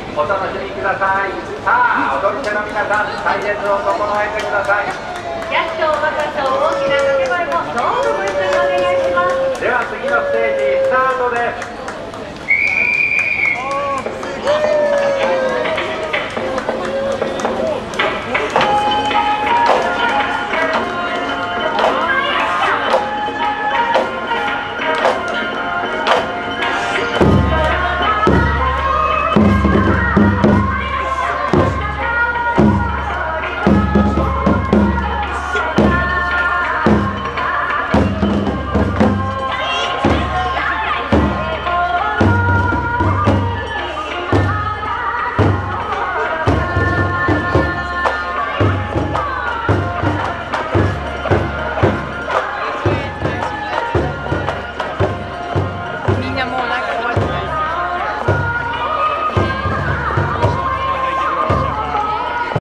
お楽しみください。さあ、踊り手の皆さん、隊列を整えてください。 ヤッショー、バカショー、大きな掛け声もどうぞご一緒にお願いします。 では次のステージスタートです。